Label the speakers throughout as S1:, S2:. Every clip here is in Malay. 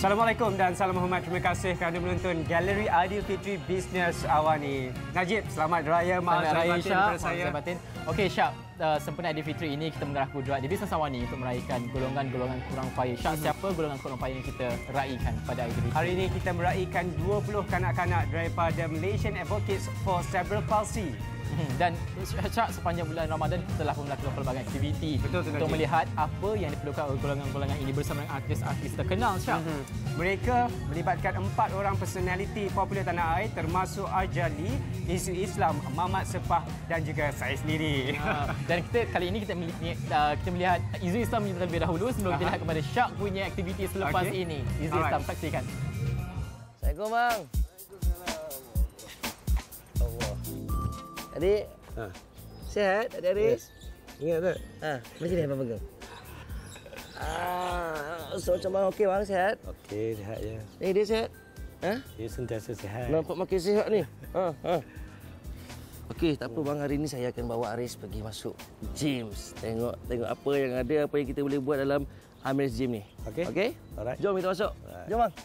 S1: Assalamualaikum dan salam hormat. Terima kasih kerana menonton Galeri Aidilfitri Bisnes Awani. Najib, selamat Raya Maaf Raya Syah.
S2: Okey Syah, sempena Aidilfitri ini kita menggerak kudrat di Bisnes Awani untuk meraihkan golongan-golongan kurang upaya. Syah, siapa golongan kurang upaya yang kita raikan pada Aidilfitri?
S1: Hari ini kita meraihkan 20 kanak-kanak daripada Malaysian Advocates for Cerebral Palsy.
S2: Dan Syah, sepanjang bulan Ramadan kita telah melakukan pelbagai aktiviti untuk melihat apa yang diperlukan oleh golongan-golongan ini bersama dengan artis-artis terkenal, Syah.
S1: Mereka melibatkan 4 orang personaliti popular tanah air termasuk Ajali, Isu Islam, Mamat Sepah dan juga saya sendiri.
S2: Dan kali ini kita melihat Isu Islam terlebih dahulu sebelum kita lihat kepada Syah punya aktiviti selepas ini. Isu Islam, saksikan.
S3: Assalamualaikum bang. Adik, sihat adik Aris?
S4: Ingat tak?
S3: Macam ni abang pegang. So macam bang okey bang, sihat?
S4: Okey, sihat je.
S3: Dia sihat?
S4: Dia sentiasa sihat.
S3: Nampak makin sihat ni. Okey, tak apa bang, hari ni saya akan bawa Aris pergi masuk gym. Tengok apa yang ada, apa yang kita boleh buat dalam Amir's Gym ni. Okey? Okey?
S4: Alright.
S3: Jom kita masuk. Jom bang.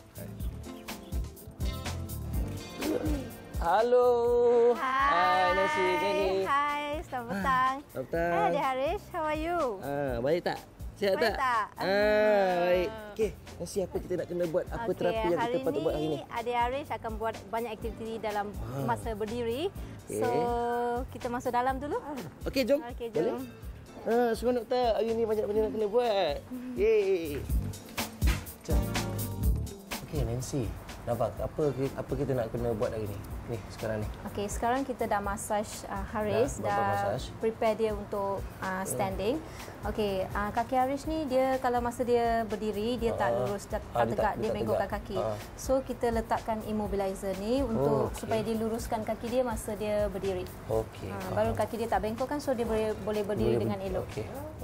S3: Halo.
S5: Hi.
S3: Nancy, Jenny.
S5: Hi, selamat petang.
S3: Selamat petang.
S5: Hi, Adik Harish. How are you?
S3: Baik tak? Sihat
S5: Baik
S3: tak?
S5: tak?
S3: Baik. Okey, Nancy, apa kita nak kena buat? Apa terapi yang kita patut buat hari ni?
S5: Adik Harish akan buat banyak aktiviti dalam masa berdiri.
S3: Okey.
S5: So, kita masuk dalam dulu.
S3: Okey, jom.
S5: Okey,
S3: Boleh?
S5: jom.
S3: Seronok tak? Hari ni banyak benda nak kena buat. Yeay. Jom. Okey, Nancy. Nampak apa kita nak kena buat hari ni? Ni sekarang ni.
S5: Okey, sekarang kita dah massage Harish, dah
S3: massage.
S5: prepare dia untuk standing. Okey, kaki Harish ni dia kalau masa dia berdiri dia tak lurus, tak tegak, dia bengkokkan kaki. So kita letakkan immobilizer ni untuk supaya dia luruskan kaki dia masa dia berdiri.
S3: Okey.
S5: Baru kaki dia tak bengkok kan, so dia boleh berdiri dengan elok.
S3: Okey.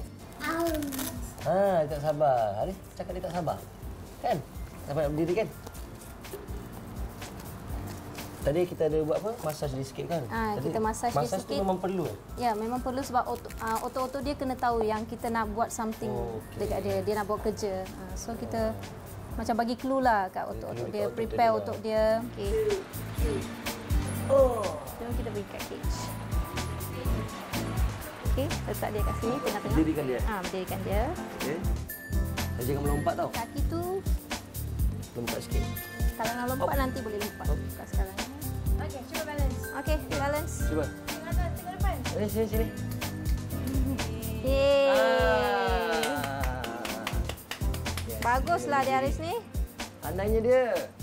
S3: Tak sabar. Haris cakap dia tak sabar. Kan? Tak nak berdiri kan? Tadi kita ada buat apa? Masaj dia sikit kan?
S5: Kita masaj dia sikit.
S3: Masaj tu memang perlu?
S5: Ya, memang perlu sebab otot-otot dia kena tahu yang kita nak buat something dekat dia. Dia nak buat kerja. So kita macam bagi clue lah kat otot-otot dia. Prepare otot dia. Okay. Jom kita beri kat cage. Okay, letak dia kat sini tengah-tengah.
S3: Berdirikan dia?
S5: Berdirikan dia.
S3: Okay. Jangan melompat tau.
S5: Kaki tu
S3: lompat sikit.
S5: Kalau nak lompat nanti boleh lompat. Kat sekarang. Okey, cuba balance. Okey, balance.
S3: Cuba.
S5: Tengok depan.
S3: Sini.
S5: Baguslah dia Haris ni.
S3: Pandainya dia.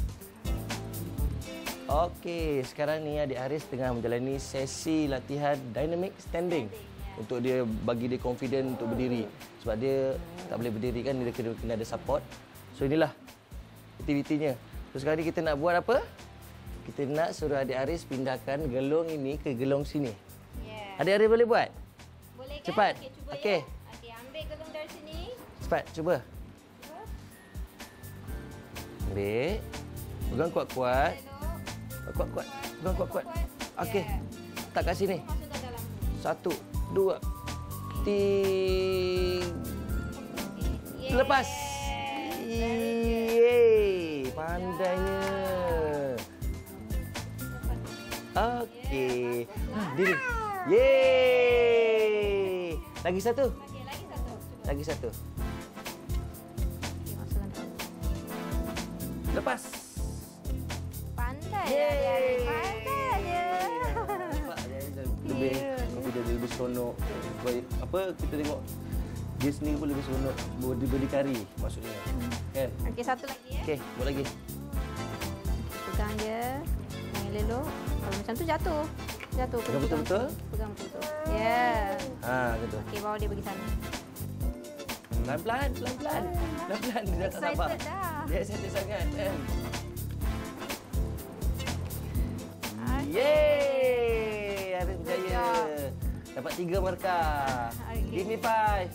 S3: Okey, sekarang ni adik Haris tengah menjalani sesi latihan dynamic standing. Untuk dia bagi dia confident untuk berdiri. Sebab dia tak boleh berdiri kan, dia kena ada support. So inilah aktivitinya. So sekarang ni kita nak buat apa? Kita nak suruh adik Haris pindahkan gelong ini ke gelong sini. Adik Haris boleh buat?
S5: Boleh kan?
S3: Cepat.
S5: Okey, cuba
S3: Okey.
S5: ya. Okey, ambil gelung dari sini.
S3: Cepat, cuba. Ambil. Pegang kuat-kuat. Kuat-kuat. Pegang kuat-kuat. Okey. Letak kat sini.
S5: Masukkan dalam.
S3: 1, 2, 3. Lepas. Yeay. Pandainya. Okey. Diri. Yeay. Lagi satu.
S5: Okey, lagi satu. Cuba.
S3: Lagi satu.
S5: Okey, masukkan dalam.
S3: Lepas.
S5: Pandai ya dia. Pandai je.
S3: Nampak dia lebih seronok. Apa kita tengok dia sendiri pun lebih seronok berdikari maksudnya. Kan?
S5: Okey, satu lagi ya.
S3: Okey, buat lagi.
S5: Pegang dia. Jangan elok. Kalau macam tu jatuh. Jatuh.
S3: Pegang betul-betul?
S5: Pegang betul-betul. Ya.
S3: Gitu.
S5: Okey, bawa dia pergi sana.
S3: Pelan-pelan. Pelan-pelan. Dia tak sabar.
S5: Excited dah.
S3: Dia excited sangat kan. Yeay! Haris berjaya. Dapat 3 markah. Give me 5.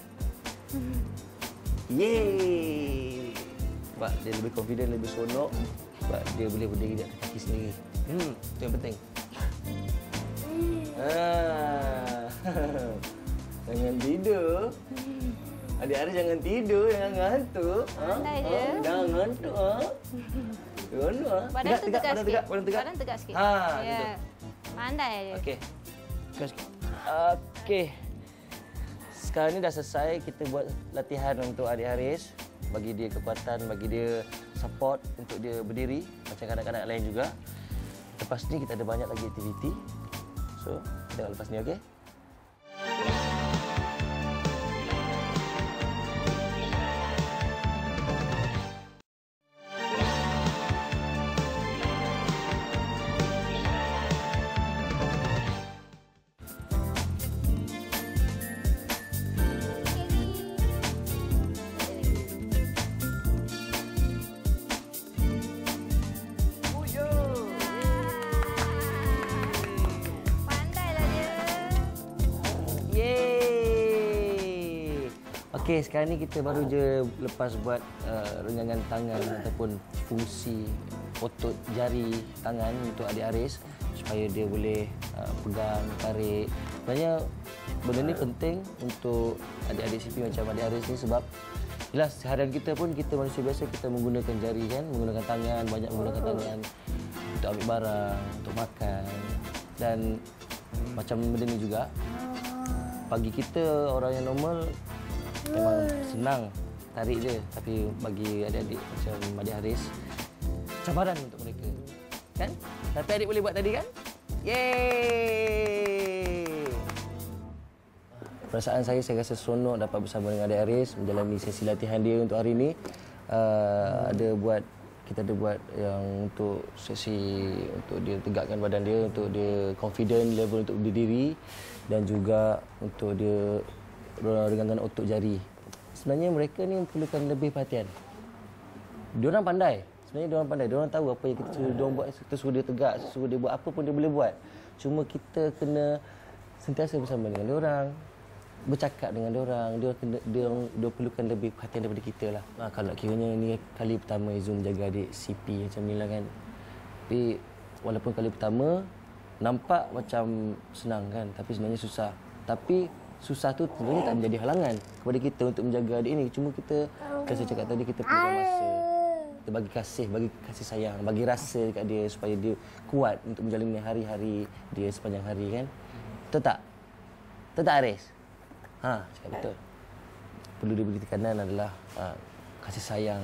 S3: Yeay! Sebab dia lebih confident, lebih seronok. Sebab dia boleh berdiri di atas kaki sendiri. Itu yang penting. Jangan tidur. Adik Aris jangan tidur, jangan ngantuk.
S5: Pandai dia.
S3: Jangan ngantuk. Jangan ngantuk.
S5: Badan tu tegak sikit.
S3: Badan tegak.
S5: Badan tegak sikit.
S3: Ya.
S5: Pandai dia.
S3: Okey. Okey. Sekarang ni dah selesai, kita buat latihan untuk adik Haris. Bagi dia kekuatan, bagi dia support untuk dia berdiri. Macam kanak-kanak lain juga. Lepas ni kita ada banyak lagi aktiviti. So, kita lepas ni, okey? Okey, sekarang ni kita baru je lepas buat renggangan tangan ataupun fungsi otot jari tangan untuk adik Haris supaya dia boleh pegang, tarik. Sebenarnya benda ni penting untuk adik-adik CP macam adik Haris ni sebab jelas seharian kita pun kita manusia biasa kita menggunakan jari kan, menggunakan tangan, banyak menggunakan tangan untuk ambil barang, untuk makan dan macam benda ni juga bagi kita orang yang normal memang senang tarik je, tapi bagi adik-adik macam adik Haris cabaran untuk mereka kan, tapi adik boleh buat tadi kan. Yeay, perasaan saya rasa seronok dapat bersama dengan adik Haris menjalani sesi latihan dia untuk hari ini. Kita ada buat yang untuk sesi untuk dia tegakkan badan dia, untuk dia confident level untuk berdiri dan juga untuk dia renggangan otot jari. Sebenarnya mereka ni perlukan lebih perhatian. Diorang pandai. Sebenarnya diorang pandai. Diorang tahu apa yang kita suruh diorang buat. Kita suruh dia tegak, suruh dia buat apa pun dia boleh buat. Cuma kita kena sentiasa bersama dengan diorang, bercakap dengan diorang. Dia perlukan lebih perhatian daripada kita lah. Kalau kiranya ni kali pertama Izul menjaga adik CP macam ni lah kan. Tapi walaupun kali pertama nampak macam senang kan, tapi sebenarnya susah. Tapi susah tu sebenarnya tak menjadi halangan kepada kita untuk menjaga adik ini. Cuma kita, saya cakap tadi, kita perlukan masa. Kita bagi kasih sayang, bagi rasa dekat dia supaya dia kuat untuk menjalani hari-hari dia sepanjang hari kan. Betul tak? Betul tak Haris? Cakap betul. Perlu diberi tekanan adalah kasih sayang,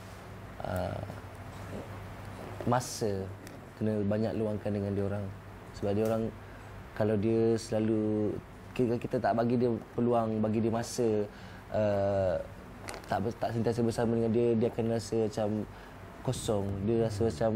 S3: masa kena banyak luangkan dengan dia orang. Sebab dia orang kalau dia selalu kita tak bagi dia peluang, bagi dia masa, tak sentiasa bersama dengan dia, dia akan rasa macam kosong. Dia rasa macam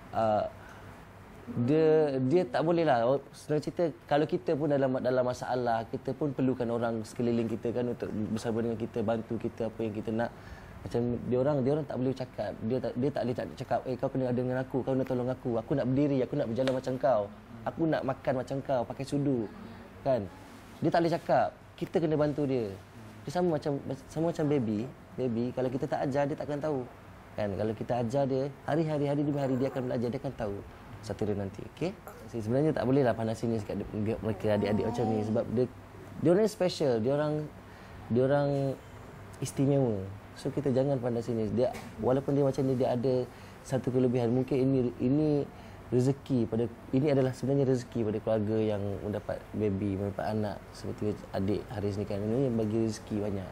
S3: dia tak boleh lah. Senang cerita, kalau kita pun dalam masalah, kita pun perlukan orang sekeliling kita kan untuk bersama dengan kita, bantu kita apa yang kita nak. Macam dia orang tak boleh cakap. Dia tak boleh cakap, kau kena ada dengan aku, kau kena tolong aku nak berdiri, aku nak berjalan macam kau, aku nak makan macam kau, pakai sudu kan. Dia tak boleh cakap. Kita kena bantu dia. Dia sama macam baby. Baby kalau kita tak ajar dia tak akan tahu. Kan kalau kita ajar dia hari-hari demi hari dia akan belajar, dia akan tahu satu hari nanti. Okey. Sebenarnya tak bolehlah panas sini dekat mereka adik-adik macam ni sebab dia orang special, dia orang istimewa. So kita jangan pandang sini. Dia walaupun dia macam ni, dia ada satu kelebihan. Mungkin ini rezeki ini adalah sebenarnya rezeki pada keluarga yang mendapat baby, mendapat anak seperti adik Haris ni kan. Ini bagi rezeki banyak.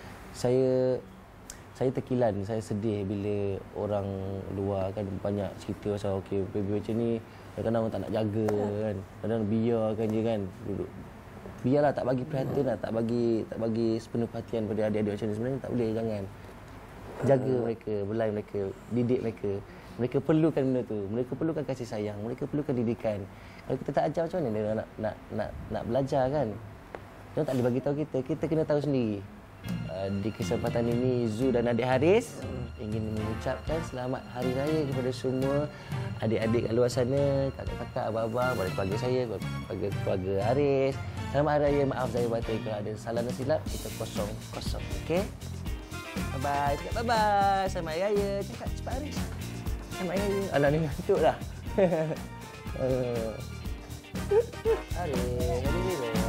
S3: Saya terkilan, saya sedih bila orang luar kan banyak cerita pasal okey baby macam ni kadang-kadang orang tak nak jaga kan. Kadang biarkan je kan duduk. Biarlah, tak bagi perhatian lah, tak bagi sepenuh perhatian pada adik-adik macam ni. Sebenarnya tak boleh, jangan. Jaga mereka, belai mereka, didik mereka. Mereka perlukan benda tu. Mereka perlukan kasih sayang, mereka perlukan didikan. Kalau kita tak ajar macam mana dia nak belajar kan? Dia tak boleh bagi tahu kita. Kita kena tahu sendiri. Di kesempatan ini Zu dan adik Haris ingin mengucapkan selamat hari raya kepada semua adik-adik kat luar sana, kakak-kakak, abang-abang, pada keluarga saya, keluarga Haris. Selamat hari raya, maaf zahir batin kalau ada salah dan silap, kita kosong. Okey? Bye-bye. Bye-bye. Selamat hari raya. Cakap cepat Haris. Selamat hari raya. Alah ni ngantuk dah. Haris, hari raya.